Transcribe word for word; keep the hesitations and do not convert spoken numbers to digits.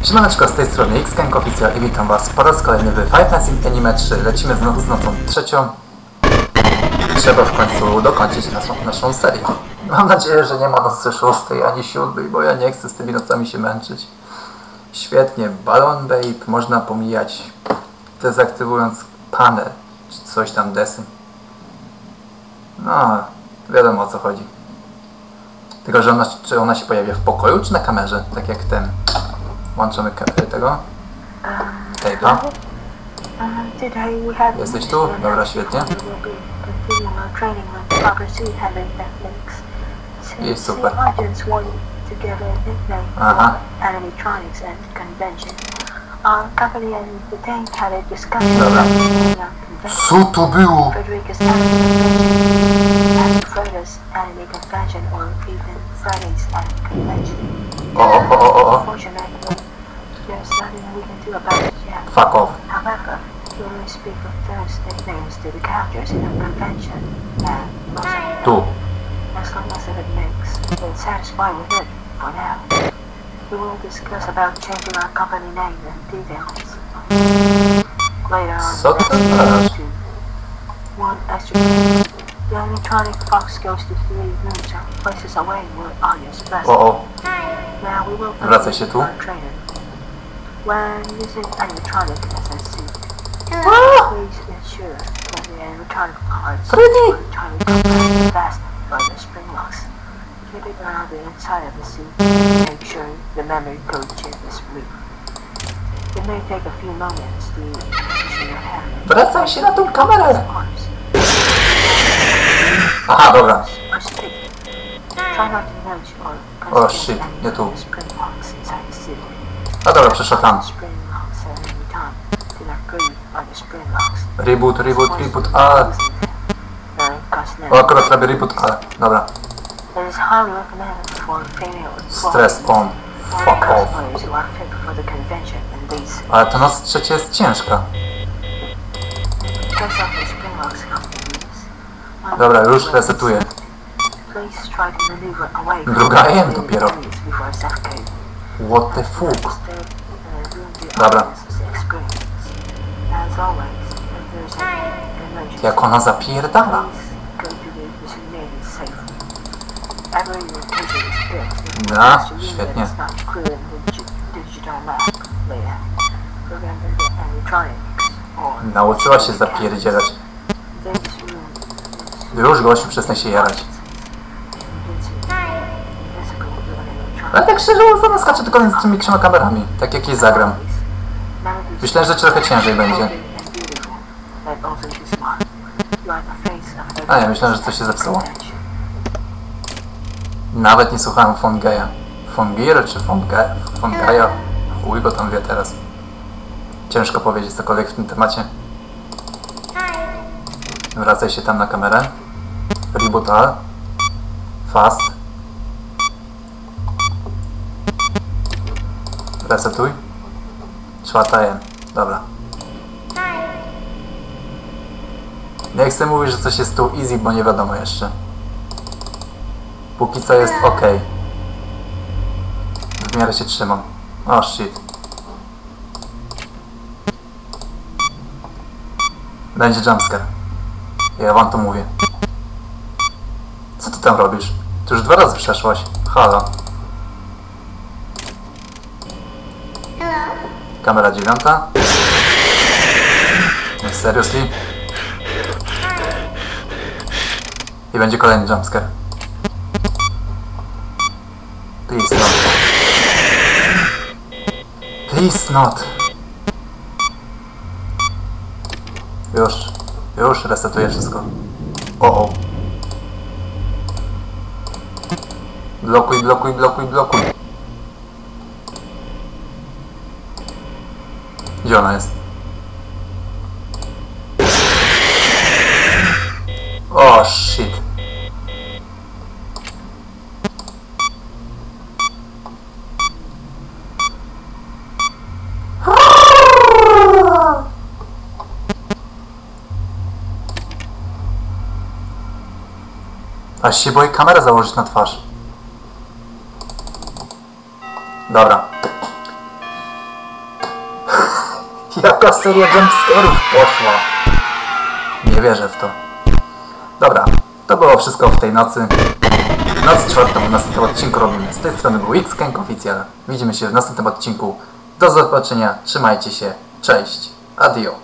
Siemaneczko, z tej strony Xkank Official i witam was po raz kolejny w Five Nights at Anime trzy. Lecimy znowu z nocą trzecią. Trzeba w końcu dokończyć naszą, naszą serię. Mam nadzieję, że nie ma nocy szóstej ani siódmej, bo ja nie chcę z tymi nocami się męczyć. Świetnie, Balloon Babe można pomijać, dezaktywując panel, czy coś tam desy. No, wiadomo o co chodzi. Tylko, że ona, czy ona się pojawia w pokoju, czy na kamerze, tak jak ten. Włączamy tego tape'a. Jesteś tu? Dobra, świetnie. I super. Aha. Dobra. Co to było? O, o, o, o, o. Fuck off. However, we only speak of those nicknames to the characters in a convention, and most Tu. as long as it makes we're satisfied with it for now. We will discuss about changing our company name and details later on. Co to znaczy? One extra. The electronic fox goes to three rooms or places away where audience best. O, o. Now we will Wracaj się tu. When using animatronic as a suit, please ensure that the animatronic parts are entirely fast by the spring locks. Keep it around the inside of the suit and make sure the memory code chip is removed. It may take a few moments to position your hand. Wracaj się na tą kamerę! Aha, dobra. Try not to nudge or O shit, nie tu. spring locks inside the suit. A dobra, przeszła tam. Reboot, reboot, reboot, ale... O, akurat robię reboot, ale... Dobra. Stress on. Fuck off. Ale ta noc trzecia jest ciężka. Dobra, już resetuję. Druga A M dopiero. What the fuck? Dobra. Jak ona zapierdala. Da, świetnie. Nauczyła się zapierdzielać. Już gościu, przestań się jarać. Ale tak szczerze mówiąc, ona skacze tylko z tymi trzema kamerami, tak jak jej zagram. Myślę, że trochę ciężej będzie. A ja myślałem, że coś się zepsuło. Nawet nie słuchałem Fongeja. Fongeira czy Fongeja? Fongeja? Chuj go tam wie teraz. Ciężko powiedzieć cokolwiek w tym temacie. Wracaj się tam na kamerę. Reboot all. Fast. Resetuj. Czwarta jem. Dobra. Nie chcę mówić, że coś jest tu easy, bo nie wiadomo jeszcze. Póki co jest ok. W miarę się trzymam. O shit. Będzie jumpscare. Ja wam to mówię. Co ty tam robisz? Ty już dwa razy przeszłaś. Halo. Kamera dziewiąta. Seriously? I będzie kolejny jumpscare. Please not. Please not. Już. Już resetuję wszystko. O, o. Blokuj, blokuj, blokuj, blokuj. Gdzie ona jest? O, shit. Aż się boi kamerę założyć na twarz. Dobra. Jaka seria jumpscarów poszła? Nie wierzę w to. Dobra, to było wszystko w tej nocy. Noc czwartą w następnym odcinku robimy. Z tej strony był Xgang Oficjal. Widzimy się w następnym odcinku. Do zobaczenia, trzymajcie się, cześć, adio.